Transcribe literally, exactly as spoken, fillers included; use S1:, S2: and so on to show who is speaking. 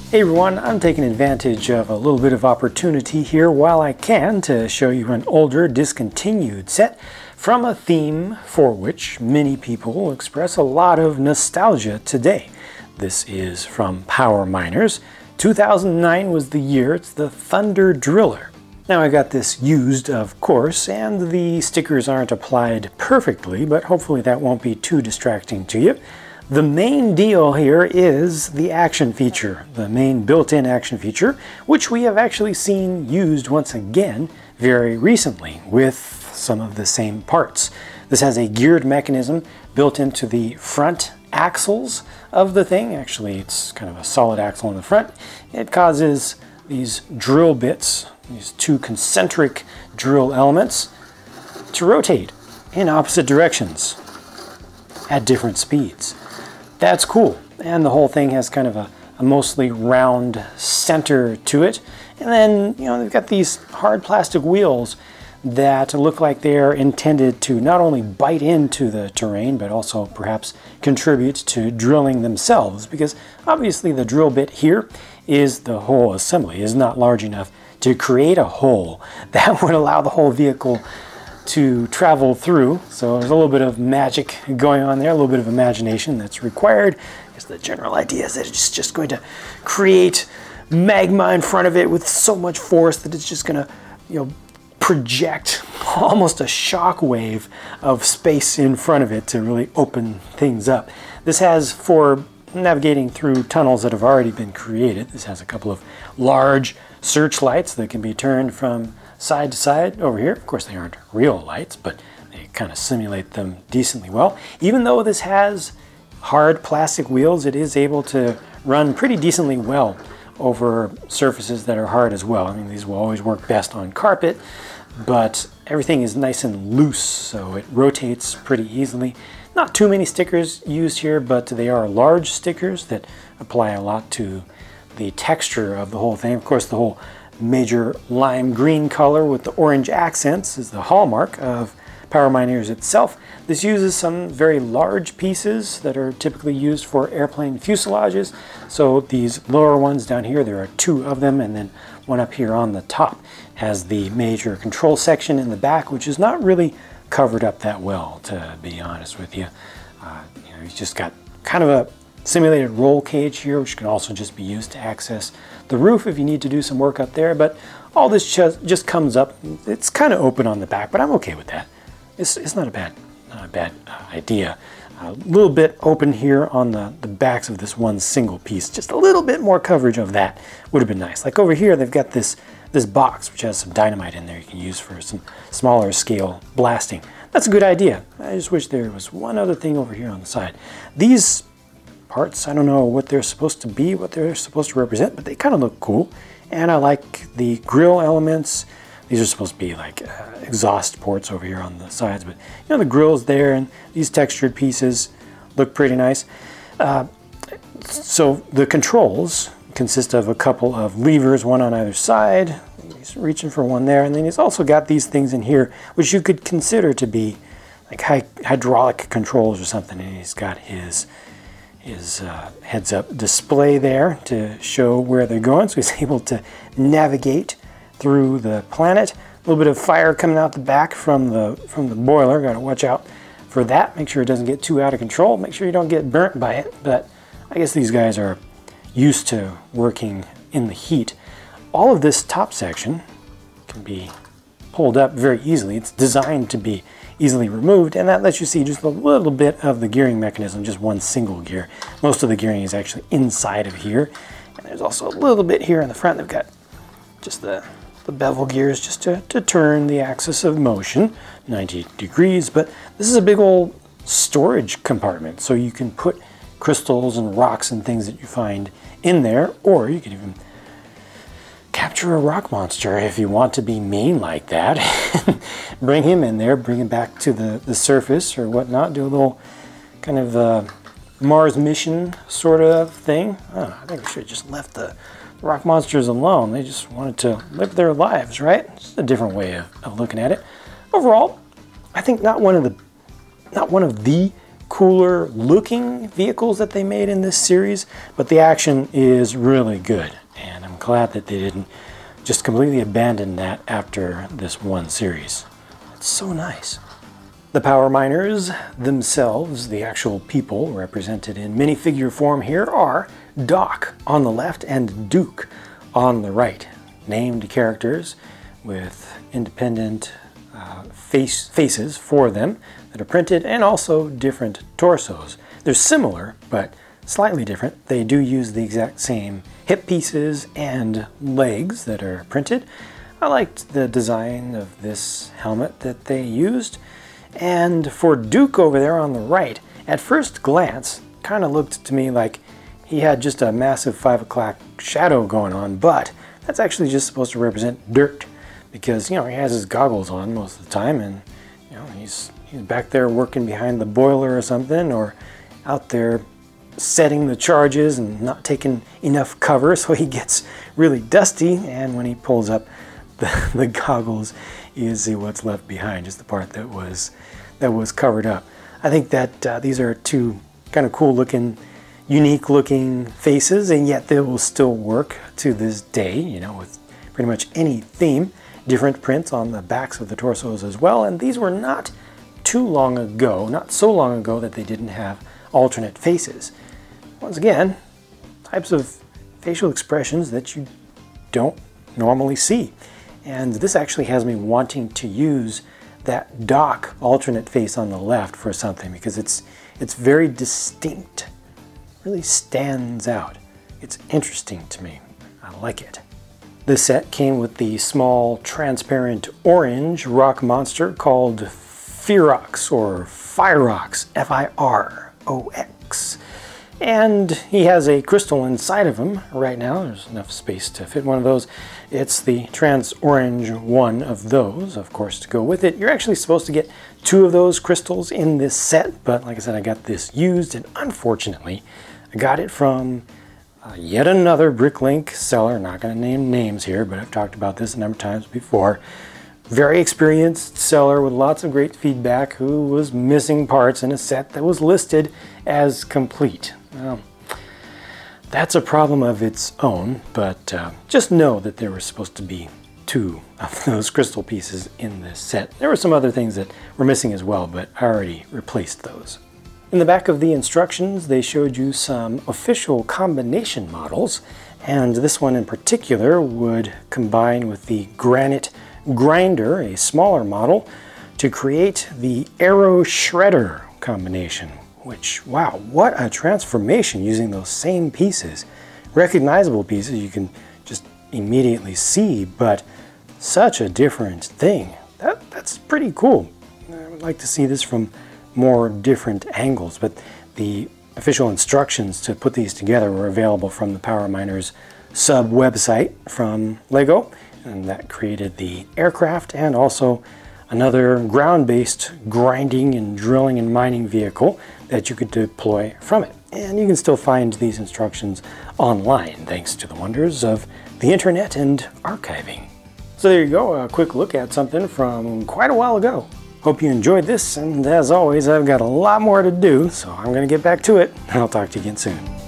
S1: Hey everyone, I'm taking advantage of a little bit of opportunity here while I can to show you an older discontinued set from a theme for which many people express a lot of nostalgia today. This is from Power Miners. two thousand nine was the year. It's the Thunder Driller. Now I got this used, of course, and the stickers aren't applied perfectly, but hopefully that won't be too distracting to you. The main deal here is the action feature, the main built-in action feature, which we have actually seen used once again very recently with some of the same parts. This has a geared mechanism built into the front axles of the thing. Actually, it's kind of a solid axle in the front. It causes these drill bits, these two concentric drill elements, to rotate in opposite directions at different speeds. That's cool, and the whole thing has kind of a, a mostly round center to it. And then, you know, they've got these hard plastic wheels that look like they're intended to not only bite into the terrain, but also perhaps contribute to drilling themselves, because obviously the drill bit here is the whole assembly is not large enough to create a hole that would allow the whole vehicle to travel through. So there's a little bit of magic going on there, a little bit of imagination that's required. Because the general idea is that it's just going to create magma in front of it with so much force that it's just going to, you know, project almost a shock wave of space in front of it to really open things up. This has, for navigating through tunnels that have already been created, this has a couple of large searchlights that can be turned from side to side over here. Of course, they aren't real lights, but they kind of simulate them decently well. Even though this has hard plastic wheels, it is able to run pretty decently well over surfaces that are hard as well. I mean, these will always work best on carpet, but everything is nice and loose, so it rotates pretty easily. Not too many stickers used here, but they are large stickers that apply a lot to the texture of the whole thing. Of course, the whole major lime green color with the orange accents is the hallmark of Power Miners itself. This uses some very large pieces that are typically used for airplane fuselages. So these lower ones down here, there are two of them, and then one up here on the top has the major control section in the back, which is not really covered up that well, to be honest with you. Uh, you know, you've just got kind of a simulated roll cage here, which can also just be used to access the roof if you need to do some work up there. But all this just, just comes up. It's kind of open on the back, but I'm okay with that. It's, it's not a bad, not a bad uh, idea. A little bit open here on the, the backs of this one single piece. Just a little bit more coverage of that would have been nice. Like over here, they've got this, this box, which has some dynamite in there you can use for some smaller scale blasting. That's a good idea. I just wish there was one other thing over here on the side. These parts, I don't know what they're supposed to be, what they're supposed to represent, but they kind of look cool. And I like the grill elements. These are supposed to be like uh, exhaust ports over here on the sides, but you know, the grill's there, and these textured pieces look pretty nice. Uh, so the controls consist of a couple of levers, one on either side. He's reaching for one there, and then he's also got these things in here, which you could consider to be like hy hydraulic controls or something. And he's got his his uh, heads-up display there to show where they're going, so he's able to navigate through the planet. A little bit of fire coming out the back from the from the boiler. Got to watch out for that. Make sure it doesn't get too out of control. Make sure you don't get burnt by it. But I guess these guys are used to working in the heat. All of this top section can be pulled up very easily. It's designed to be easily removed, and that lets you see just a little bit of the gearing mechanism, just one single gear. Most of the gearing is actually inside of here, and there's also a little bit here in the front. They've got just the, the bevel gears just to, to turn the axis of motion ninety degrees, but this is a big old storage compartment, so you can put crystals and rocks and things that you find in there, or you can even capture a rock monster if you want to be mean like that. Bring him in there, bring him back to the, the surface or whatnot, do a little kind of uh, Mars mission sort of thing. I don't know, I think we should have just left the rock monsters alone. They just wanted to live their lives, right? It's a different way of, of looking at it. Overall, I think not one of the not one of the cooler looking vehicles that they made in this series, but the action is really good. And I'm glad that they didn't just completely abandon that after this one series. It's so nice. The Power Miners themselves, the actual people represented in minifigure form here, are Doc on the left and Duke on the right. Named characters with independent uh, face, faces for them that are printed, and also different torsos. They're similar, but slightly different. They do use the exact same hip pieces and legs that are printed. I liked the design of this helmet that they used. And for Duke over there on the right, at first glance, kind of looked to me like he had just a massive five o'clock shadow going on, but that's actually just supposed to represent dirt, because, you know, he has his goggles on most of the time, and, you know, he's, he's back there working behind the boiler or something, or out there setting the charges and not taking enough cover, so he gets really dusty, and when he pulls up the, the goggles, you see what's left behind, just the part that was that was covered up. I think that uh, these are two kind of cool looking, unique looking faces, and yet they will still work to this day, you know, with pretty much any theme. Different prints on the backs of the torsos as well, and these were not too long ago, not so long ago that they didn't have alternate faces. Once again, types of facial expressions that you don't normally see. And this actually has me wanting to use that Doc alternate face on the left for something, because it's it's very distinct, really stands out. It's interesting to me. I like it. This set came with the small transparent orange rock monster called Firox, or Firox, F I R O X. And he has a crystal inside of him right now. There's enough space to fit one of those. It's the trans orange one of those, of course, to go with it. You're actually supposed to get two of those crystals in this set, but like I said, I got this used, and unfortunately, I got it from uh, yet another BrickLink seller. Not going to name names here, but I've talked about this a number of times before. Very experienced seller with lots of great feedback, who was missing parts in a set that was listed as complete. Well, that's a problem of its own, but uh, just know that there were supposed to be two of those crystal pieces in this set. There were some other things that were missing as well, but I already replaced those. In the back of the instructions, they showed you some official combination models, and this one in particular would combine with the Granite Grinder, a smaller model, to create the Aero Shredder combination. Which, wow, what a transformation using those same pieces. Recognizable pieces you can just immediately see, but such a different thing. That, that's pretty cool. I would like to see this from more different angles, but the official instructions to put these together were available from the Power Miners sub website from Lego, and that created the aircraft and also another ground-based grinding and drilling and mining vehicle that you could deploy from it. And you can still find these instructions online thanks to the wonders of the internet and archiving. So there you go, a quick look at something from quite a while ago. Hope you enjoyed this, and as always, I've got a lot more to do, so I'm going to get back to it. I'll talk to you again soon.